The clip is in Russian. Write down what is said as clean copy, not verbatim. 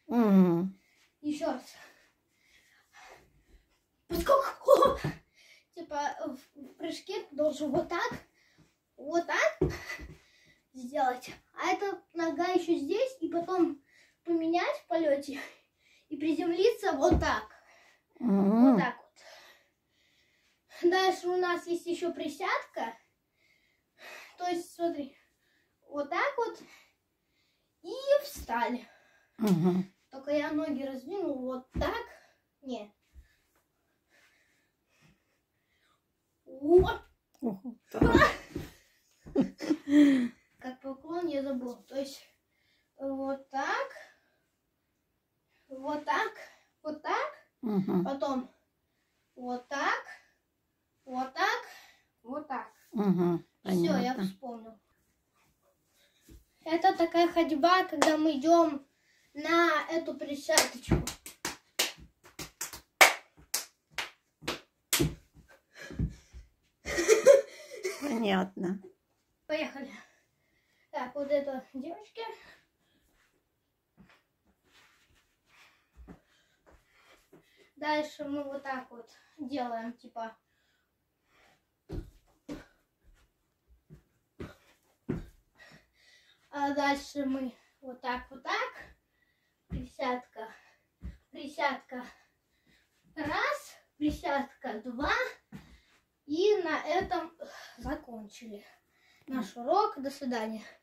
Еще раз. Подскок. Типа в прыжке ты должен вот так сделать. А эта нога еще здесь, и потом поменять в полете и приземлиться вот так. Вот так вот. Дальше у нас есть еще присядка. То есть, смотри, вот так вот и встали. Только я ноги раздвинул вот так. Нет. Вот. Как поклон я забыл. То есть вот так, вот так, вот так, потом вот так, вот так, вот так. Все, я вспомнил. Это такая ходьба, когда мы идем на эту присядочку. Понятно. Поехали. Так, вот это девочки. Дальше мы вот так вот делаем, типа. А дальше мы вот так. Присядка. Присядка. Раз. Присядка. Два. И на этом закончили наш урок. До свидания.